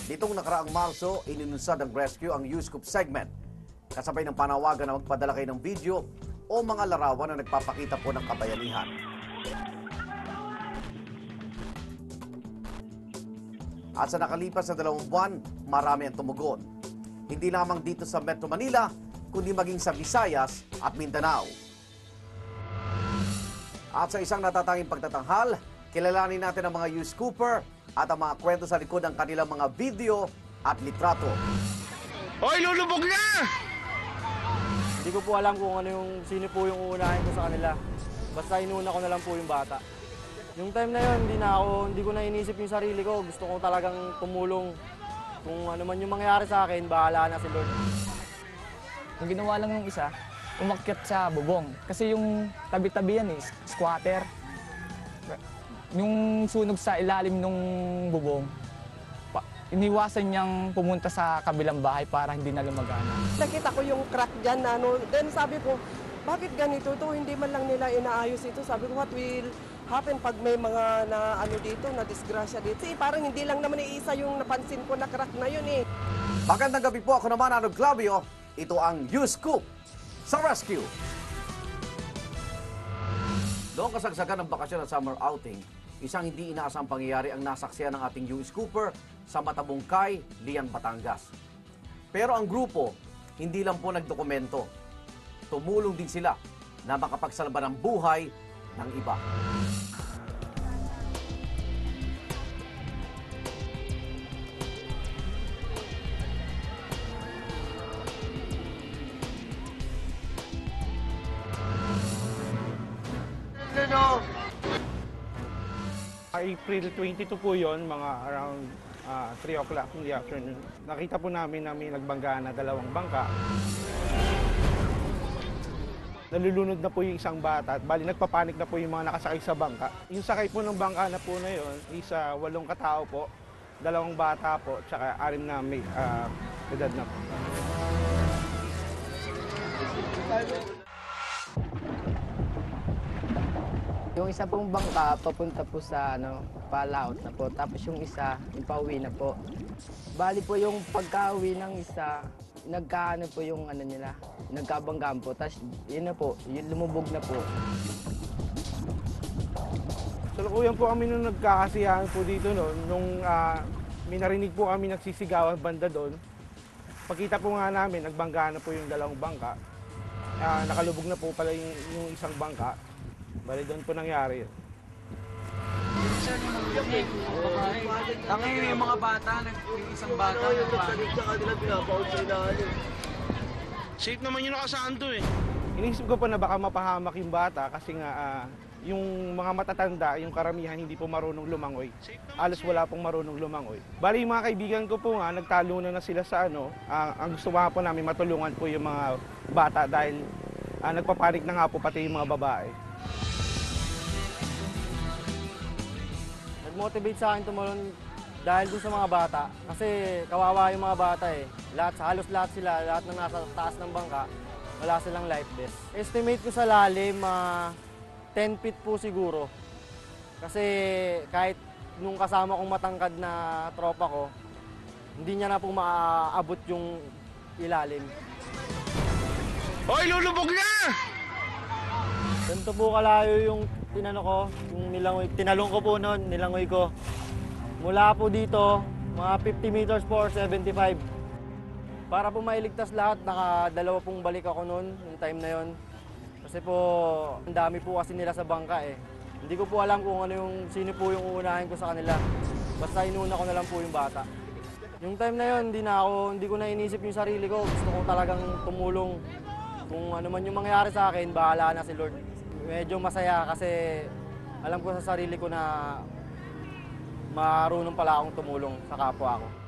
Nitong nakaraang Marso, ininunsad ng rescue ang U-Scoop segment. Kasabay ng panawagan na magpadala kayo ng video o mga larawan na nagpapakita po ng kabayanihan. At sa nakalipas na 2 buwan, marami ang tumugon. Hindi lamang dito sa Metro Manila, kundi maging sa Visayas at Mindanao. At sa isang natatanging pagtatanghal, kilalanin natin ang mga U-Scooper at ang mga kwento sa likod ng kanilang mga video at litrato. Hoy, lulubog na! Hindi ko po alam kung sino po yung uunahin ko sa kanila. Basta inuna ko na lang po yung bata. Yung time na yun, hindi ko na inisip yung sarili ko. Gusto ko talagang tumulong. Kung ano man yung mangyari sa akin, bahala na si Lord. Yung ginawa lang yung isa, umakyat sa bubong. Kasi yung tabi-tabi yan squatter. Yung sunog sa ilalim ng bubong, iniwasan niyang pumunta sa kabilang bahay para hindi na lumagana. Nakita ko yung crack dyan then sabi ko, bakit ganito to? Hindi man lang nila inaayos ito. Sabi ko, what will happen pag may mga dito, na disgrasya dito? Kasi parang hindi lang naman iisa yung napansin ko na crack na yun eh. Magandang gabi po, ako naman Ano Glavio. Ito ang U-Scoop sa Rescue. Noong kasagsagan ng bakasyon at summer outing, isang hindi inaasang pangyayari ang nasaksiyan ng ating U-Scooper sa Matabungkay, Lian, Batangas. Pero ang grupo, hindi lang po nagdokumento. Tumulong din sila na makapagsalba ng buhay ng iba. April 22 po yon, mga around 3 o'clock in the afternoon. Nakita po namin na may nagbangga na 2 bangka. Nalulunod na po yung isang bata at bali nagpapanik na po yung mga nakasakay sa bangka. Yung sakay po ng bangka na po na yun, 8 katao po, 2 bata po, tsaka 6 na may edad na po. Yung isa pong bangka, papunta po sa palaot na po. Tapos yung isa, yung pauwi na po. Bali po yung pagka-uwi ng isa, nagkaano po yung nila, nagkabanggaan po. Tapos yun na po, yung lumubog na po. Salukuyan po kami nung nagkakasiyahan po dito nung may narinig po kami nagsisigawan banda doon. Pagkita po nga namin, nagbangga na po yung 2 bangka. Nakalubog na po pala yung isang bangka. Bali doon po nangyari yun. Yung mga bata, yung isang bata, nagpanik sa kanila, pinapaot sa ilalim. Safe naman yung nakasando eh. Inisip ko po na baka mapahamak yung bata kasi nga yung mga matatanda, yung karamihan hindi po marunong lumangoy. Alos wala pong marunong lumangoy. Bali yung mga kaibigan ko po nga, nagtalunan na sila sa ang gusto nga po namin matulungan po yung mga bata dahil nagpapanik na nga po pati yung mga babae. Nag-motivate sa akin tumulong dahil dun sa mga bata. Kasi kawawa yung mga bata eh. Halos lahat sila, lahat ng nasa taas ng bangka, wala silang life vest. Estimate ko sa lalim, 10 feet po siguro. Kasi kahit nung kasama kong matangkad na tropa ko, hindi niya na po maaabot yung ilalim. Hoy, lulubog na! Ganito po kalayo yung tinalong ko po noon, nilangoy ko. Mula po dito, mga 50 meters po or 75. Para po mailigtas lahat, naka-2 pong balik ako noon, yung time na yon. Kasi po, ang dami po kasi nila sa bangka eh. Hindi ko po alam kung sino po yung uunahin ko sa kanila. Basta inuna ko na lang po yung bata. Yung time na yon, hindi ko na inisip yung sarili ko. Gusto ko talagang tumulong. Kung ano man yung mangyari sa akin, bahala na si Lord. Medyo masaya kasi alam ko sa sarili ko na marunong pala akong tumulong sa kapwa ko.